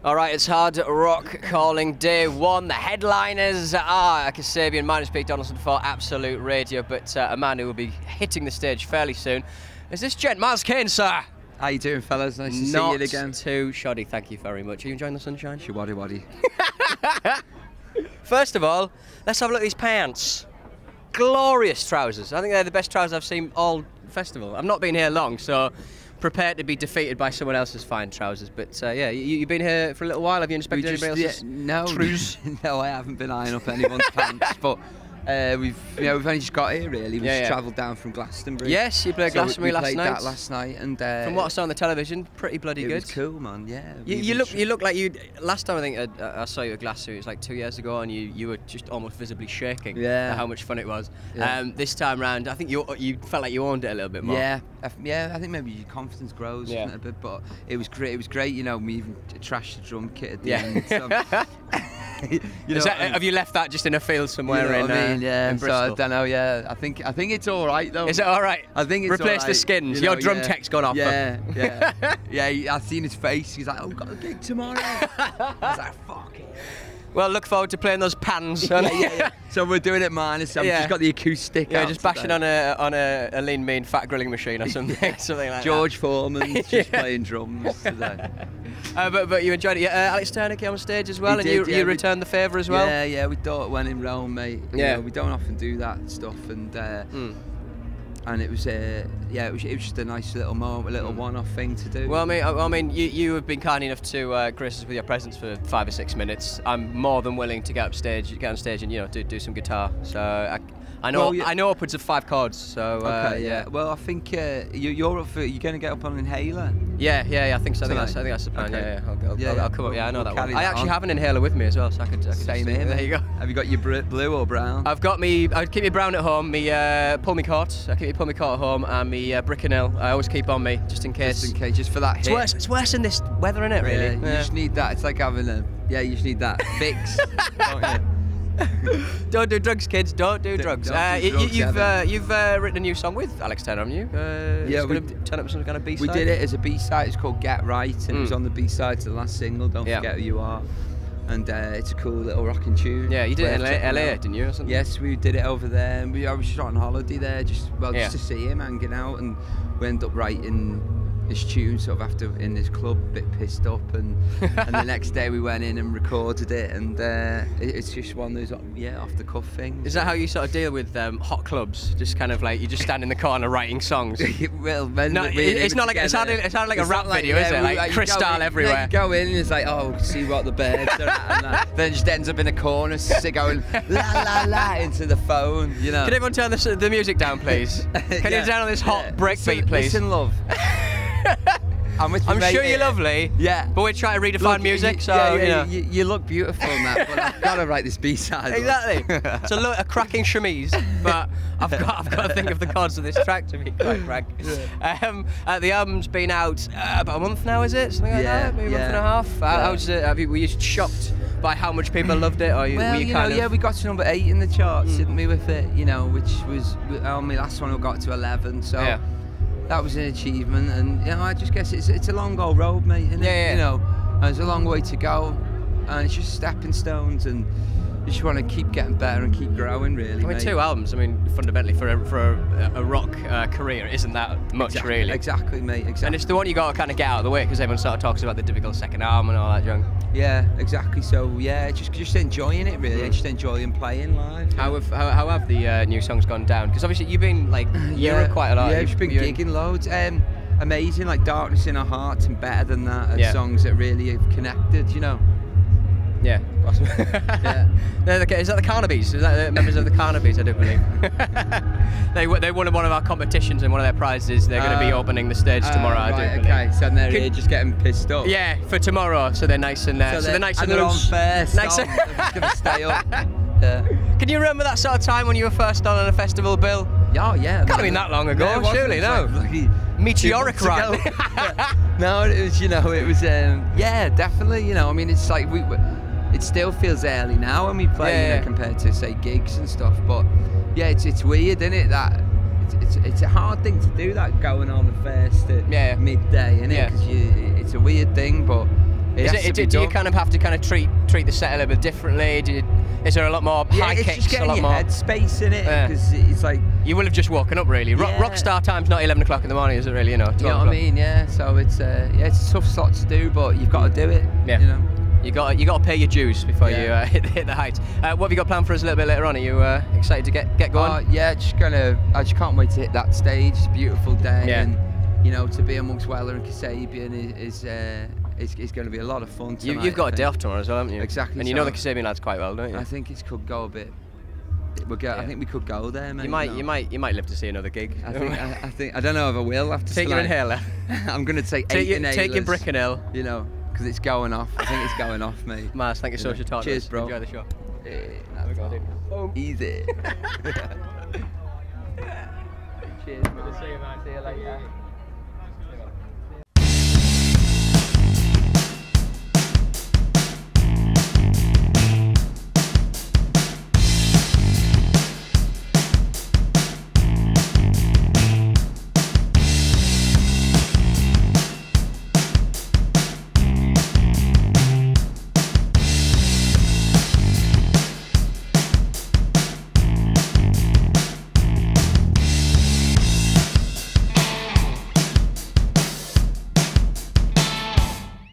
All right, it's Hard Rock calling day one. The headliners are Kasabian, minus Pete Donaldson for Absolute Radio, but a man who will be hitting the stage fairly soon is this gent, Miles Kane, sir. How you doing, fellas? Nice to see you again. Not too shoddy, thank you very much. Are you enjoying the sunshine? Waddy waddy. First of all, let's have a look at these pants. Glorious trousers. I think they're the best trousers I've seen all festival. I've not been here long, so prepared to be defeated by someone else's fine trousers. But yeah, you've been here for a little while. Have you inspected anybody else's trousers? No, I haven't been eyeing up anyone's pants, but we've only just got here really. We've just travelled down from Glastonbury. Yes, you played Glastonbury last night. We played that last night, and from what I saw on the television, pretty bloody good. It was cool, man. Yeah. You look like you. Last time I think I saw you at Glastonbury, it was like 2 years ago, and you were just almost visibly shaking. Yeah. At how much fun it was. Yeah. This time round, I think you felt like you owned it a little bit more. Yeah. I think maybe your confidence grows a bit, but it was great. It was great. You know, we even trashed the drum kit at the end. So, have you left that just in a field somewhere in Bristol? So I don't know. Yeah, I think it's all right though. Is it all right? I think it's replace all right. the skins. Your drum tech's gone off. Yeah, yeah. I've seen his face. He's like, "Oh, I've got a gig tomorrow." I was like, "Fuck it." Well, look forward to playing those pans. Yeah. So we're doing it minus. I've just got the acoustic. Yeah, just bashing on a lean, mean, fat grilling machine or something, something like George Foreman's just playing drums today. But you enjoyed it. Alex Turner came on stage as well, you returned the favour as well. Yeah, we thought when in Rome, mate. You know, we don't often do that stuff, and it was it was just a nice little moment, a little one-off thing to do. Well, I mean, you have been kind enough to grace us with your presence for 5 or 6 minutes. I'm more than willing to get on stage and do some guitar. So I know upwards of 5 chords. So yeah. Well, I think you're up for. You're going to get up on Inhaler. Yeah. I think so. I think that's the plan. Okay. I'll come up. Yeah, I know that one. I actually have an inhaler with me as well, so I could same here. There you go. Have you got your blue or brown? I've got me. I keep me brown at home. Me pull me cart. I keep me pull me cart at home, and me Brickenhill. I always keep on me just in case. Just for that hit. It's worse in this weather, isn't it? Really. You just need that. It's like having a. Yeah, you just need that fix. Don't you? Don't do drugs, kids. Don't do drugs. You've written a new song with Alex Turner, haven't you? Yeah, we turn up some kind of B-side. We did it as a B-side. It's called Get Right, and it was on the B-side to the last single. Don't forget who you are. And it's a cool little rocking tune. Yeah, you did it in LA, didn't you? Or something? Yes, we did it over there. And I was just on holiday there, just to see him hanging out, and we ended up writing this tune sort of after in this club, a bit pissed up, and the next day we went in and recorded it, and it's just one of those off the cuff things. Is that how you sort of deal with hot clubs? Just kind of like you just stand in the corner writing songs? Well, it's not like it sounded like a rap video, is it? Like crystal everywhere. Yeah, you go in and it's like, oh, see what the birds are at, and that. Then it just ends up in a corner, going la la la into the phone. You know. Can everyone turn the music down, please? Can you turn on this hot break beat, please? Listen, love. I'm sure you're lovely. Yeah. But we're trying to redefine music, so you look beautiful in that. But I've got to write this B-side. Exactly. So look, a cracking chemise, but I've got to think of the chords of this track to be quite frank. Yeah. The album's been out about a month now, is it? Something like that? Maybe a month and a half. How's it? Were you shocked by how much people loved it, or were you kind of? Yeah, we got to number 8 in the charts, didn't we, with it? You know, which was on my last one. We got to 11. So. Yeah. That was an achievement, and I just guess it's a long old road, mate. Isn't it? You know, there's a long way to go, and it's just stepping stones, and you just want to keep getting better and keep growing, really. I mean, 2 albums. I mean, fundamentally, for a rock career, isn't that much, really? Exactly, mate. Exactly. And it's the one you got to kind of get out of the way, because everyone sort of talks about the difficult second album and all that junk. Yeah, exactly. So just enjoying it, really. Just enjoying playing live. How have the new songs gone down? Because obviously you've been like Europe quite a lot. Yeah, you've been gigging loads. Amazing, like Darkness in Our Hearts and Better Than That are songs that really have connected, you know. Yeah. Is that the Carnabies? Is that the members of the Carnabies? I do believe. They won one of our competitions, and one of their prizes. They're going to be opening the stage tomorrow. I do believe. Okay, so they're here just getting pissed up. Yeah, for tomorrow. So they're nice and so they're nice and they're on first. Nice. They're just going to stay up. Yeah. Can you remember that sort of time when you were first on a festival, Bill? Oh yeah. Can't have been that long ago, surely. No. Meteoric run. No, it was. It was. Yeah, definitely. I mean, it's like it still feels early now when we play, compared to say gigs and stuff. But yeah, it's weird, isn't it? That it's a hard thing to do, that going on the first at midday, isn't it? Because it's a weird thing, but Do you kind of have to treat the set a little bit differently? Is there a lot more high it's kicks? Just getting a lot your more head space in it, because it's like you will have just woken up really. Rockstar time's not 11 o'clock in the morning, is it really? You know what I mean? Yeah. So it's it's a tough slot to do, but you've got to do it. Yeah. You know. You got to pay your dues before you hit the heights. What have you got planned for us a little bit later on? Are you excited to get going? Yeah, I just can't wait to hit that stage. It's a beautiful day, and to be amongst Weller and Kasabian is going to be a lot of fun tonight. You've got a day off tomorrow as well, haven't you? Exactly. And you know the Kasabian lads quite well, don't you? I think it could go a bit. I think we could go there, mate. You might live to see another gig. I think I don't know if I will after take your inhaler. I'm going to take 8 inhalers. Take your Bricanyl. You know, because it's going off. I think it's going off, mate. Mars, thank you so much for talking. Cheers, bro. Enjoy the show. Easy. Cheers, man. Good to see you, man. See you later.